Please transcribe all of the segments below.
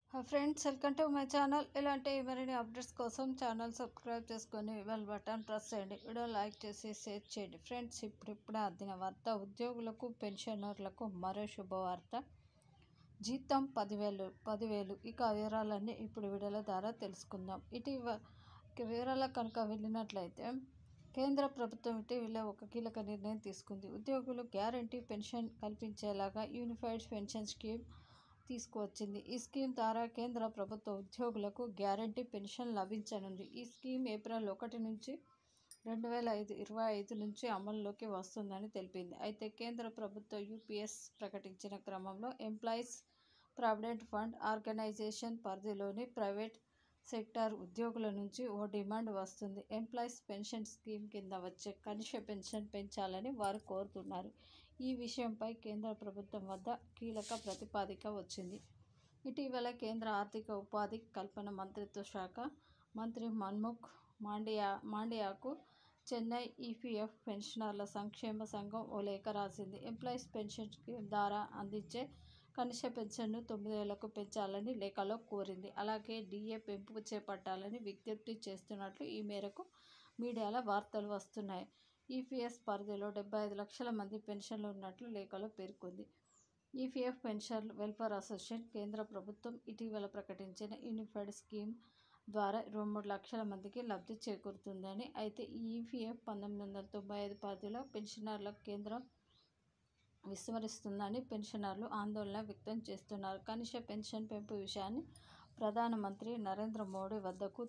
Friends, welcome to my channel. ఇలాంటి మరిన్ని updates కోసం ఛానల్ సబ్స్క్రైబ్ చేసుకొని బెల్ బటన్ ప్రెస్ చేయండి. వీడియో లైక్ చేసి షేర్ చేయండి. ఫ్రెండ్స్, ఇప్పుడే అందిన వార్త. ఉద్యోగులకు పెన్షనర్లకు మరో శుభవార్త. జీతం 10,000. ఇక వివరాలన్నీ ఇప్పుడు వీడియోల ద్వారా తెలుసుకుందాం. వివరాల కనుక వెళ్ళినట్లయితే, కేంద్ర ప్రభుత్వం ఇటీవల ఒక కీలక నిర్ణయం తీసుకుంది. ఉద్యోగులు గ్యారంటీ పెన్షన్ కల్పించేలాగా యూనిఫైడ్ పెన్షన్ స్కీమ్ తీసుకువచ్చింది. ఈ స్కీమ్ ద్వారా కేంద్ర ప్రభుత్వ ఉద్యోగులకు గ్యారంటీ పెన్షన్ లభించనుంది. ఈ స్కీమ్ ఏప్రిల్ 1 నుంచి 2025 నుంచి అమల్లోకి వస్తుందని తెలిపింది. అయితే కేంద్ర ప్రభుత్వ యూపీఎస్ ప్రకటించిన క్రమంలో ఎంప్లాయీస్ ప్రావిడెంట్ ఫండ్ ఆర్గనైజేషన్ పరిధిలోని ప్రైవేట్ సెక్టార్ ఉద్యోగుల నుంచి ఓ డిమాండ్ వస్తుంది. ఎంప్లాయీస్ పెన్షన్ స్కీమ్ కింద వచ్చే కనిష్ట పెన్షన్ పెంచాలని వారు కోరుతున్నారు. ఈ విషయంపై కేంద్ర ప్రభుత్వం వద్ద కీలక ప్రతిపాదిక వచ్చింది. ఇటీవల కేంద్ర ఆర్థిక ఉపాధి కల్పన మంత్రిత్వ శాఖ మంత్రి మన్సుఖ్ మాండయాకు చెన్నై ఈపీఎఫ్ పెన్షనర్ల సంక్షేమ సంఘం ఓ లేఖ రాసింది. ఎంప్లాయీస్ పెన్షన్ స్కీమ్ ద్వారా అందించే కనిష్ట పెన్షన్ను 9,000కు పెంచాలని లేఖలో కోరింది. అలాగే డీఏ పెంపు చేపట్టాలని విజ్ఞప్తి చేస్తున్నట్లు ఈ మేరకు మీడియాలో వార్తలు వస్తున్నాయి. ఈపీఎస్ పరిధిలో 75 లక్షల మంది పెన్షన్లు ఉన్నట్లు లేఖలో పేర్కొంది. ఈపీఎఫ్ పెన్షనర్ వెల్ఫేర్ అసోసియేషన్ కేంద్ర ప్రభుత్వం ఇటీవల ప్రకటించిన యూనిఫైడ్ స్కీమ్ ద్వారా 23 లక్షల మందికి లబ్ధి చేకూరుతుందని, అయితే ఈ ఈపీఎఫ్ 1995 పరిధిలో పెన్షనర్లకు కేంద్రం విస్మరిస్తుందని పెన్షనర్లు ఆందోళన వ్యక్తం చేస్తున్నారు. కనిష్ట పెన్షన్ పెంపు విషయాన్ని ప్రధానమంత్రి నరేంద్ర మోడీ వద్దకు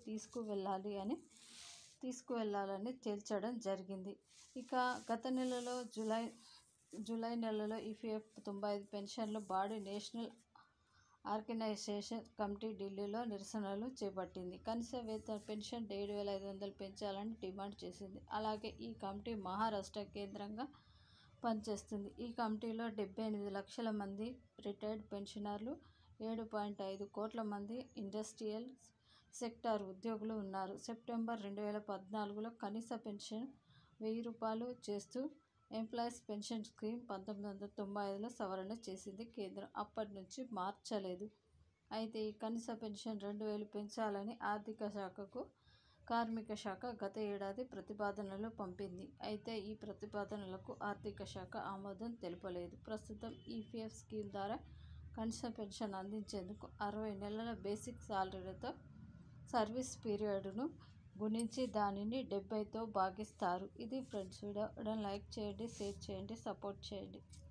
తీసుకువెళ్లాలని తేల్చడం జరిగింది. ఇక గత నెలలో జూలై నెలలో ఈపీఎఫ్ 95 పెన్షన్ల బాడీ నేషనల్ ఆర్గనైజేషన్ కమిటీ ఢిల్లీలో నిరసనలు చేపట్టింది. కనీస వేతన పెన్షన్ 7,500 పెంచాలని డిమాండ్ చేసింది. అలాగే ఈ కమిటీ మహారాష్ట్ర కేంద్రంగా పనిచేస్తుంది. ఈ కమిటీలో 78 లక్షల మంది రిటైర్డ్ పెన్షనర్లు, 7.5 కోట్ల మంది ఇండస్ట్రియల్ సెక్టార్ ఉద్యోగులు ఉన్నారు. సెప్టెంబర్ 2014లో కనీస పెన్షన్ రూ. 1,000 చేస్తూ ఎంప్లాయీస్ పెన్షన్ స్కీమ్ 1995లో సవరణ చేసింది కేంద్రం. అప్పటి నుంచి మార్చలేదు. అయితే ఈ కనీస పెన్షన్ 2,000 పెంచాలని ఆర్థిక శాఖకు కార్మిక శాఖ గత ఏడాది ప్రతిపాదనలు పంపింది. అయితే ఈ ప్రతిపాదనలకు ఆర్థిక శాఖ ఆమోదం తెలుపలేదు. ప్రస్తుతం ఈపీఎఫ్ స్కీమ్ ద్వారా కనీస పెన్షన్ అందించేందుకు 60 నెలల బేసిక్ సాలరీతో సర్వీస్ పీరియడ్ను గుణించి దానిని 70తో భాగిస్తారు. ఇది ఫ్రెండ్స్ వీడియో. లైక్ చేయండి, షేర్ చేయండి, సపోర్ట్ చేయండి.